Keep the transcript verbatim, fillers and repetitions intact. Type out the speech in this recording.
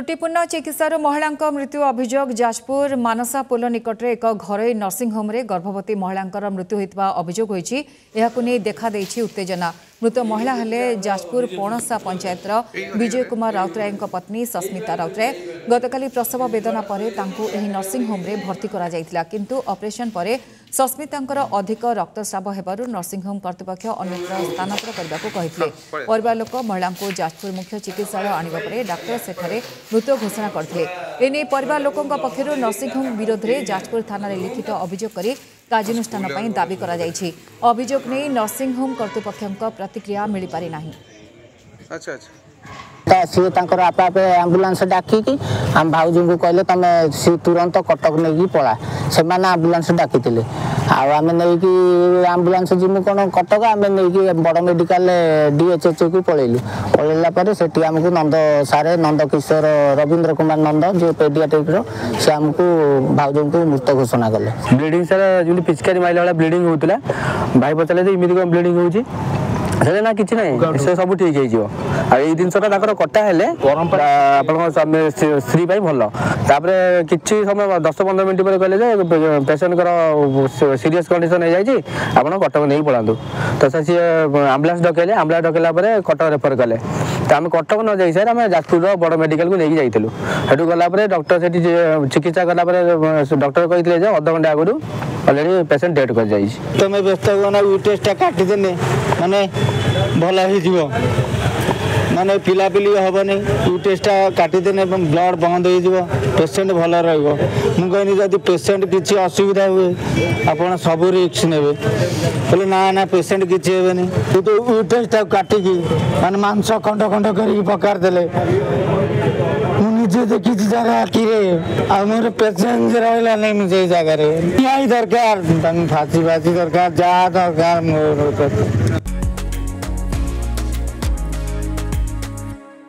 त्रुटिपूर्ण चिकित्सार महिला मृत्यु अभियोग जाजपुर मानसा पोल निकट एक घर नर्सिंग होम रे गर्भवती महिला मृत्यु होता अभियोग होती देखा उत्तेजना। मृत महिला हेले जाजपुर पणसा पंचायतर विजय कुमार राउतराय पत्नी सस्मिता राउतराय। गतकाली प्रसव वेदना पर नर्सिंग होम रे भर्ती करा जायतिला, किंतु ऑपरेशन पर सस्मितांकर अधिक रक्तस्राव हेबारु नर्सिंग होम कर्तृपक्ष अन्यत्र स्थानांतर करने को कहितले। परिवार लोक महिला को जाजपुर मुख्य चिकित्सालय आनिबा परे डाक्टर सेठारे मृत घोषणा करथिले। एने परिवार लोकंक पक्षरु नर्सिंग होम विरोध में जाजपुर थाना लिखित अभियोग करी कार्यानुष्ठान पई दाबी करा जायछि। अभियोग नै नर्सिंग होम कर्तृपक्षक प्रतिक्रिया मिली पारि नाही। अच्छा अच्छा सी आपे आपे आंबुलांस डाकिकी आम भाउज को कहले तुम सी तुरंत कटक नहीं पला से आंबुलांस डाकी आम नहीं आंबुलांस जिमु कौन कटक आम नहीं बड़ मेडिकल डीएचएच को पलैलु पलैला से आमको नंद सारे नंद किशोर रवींद्र कुमार नंद जो पेडियाट्रिक से आमको भाउज को मृत घोषणा कले। ब्लीडिंग सर जो पिचकारी माइला वाला ब्लीडिंग होता भाई पचारे इमिदी कौन ब्लीडिंग होची ना कि से सब ठीक हो जिनसा कटा हेले स्त्री भल कि समय दस पंद्रह मिनट पर कहले पेसेंट सीरीयस कंडीशन हो जाए आप कटक नहीं पड़ातु तो सी आंबुलांस डकैले आंबुलांस डकैला कटक रेफर कले तो आम कटक न जाई सर आम जाजपुर बड़ मेडिकल को लेकिन जाइलु सेठू गलापर डॉक्टर से चिकित्सा कलापर डॉक्टर कहते अध घंटे आगु अलरेडी पेसेंट डेथ कर जाइए। तुम व्यस्त हो टेस्टा काटिदेने माने भल हो माने पिलापिली हेनी यू टेस्टा काटिदेने ब्लड बंद हो पेसेंट भल रही जदि पेसेंट किसी असुविधा हुए आप सब रिक्स ने बोले ना ना पेसेंट किसी हेनी तो यू टेस्टा काटिकी माने मांस खंड खंड कर पकार देले मुझे देखी जगह कि मोर पेसेंट रहा नहीं मुझे जगह न्याय दरकार फांसी फांसी दरकार जहाँ दरकार मोर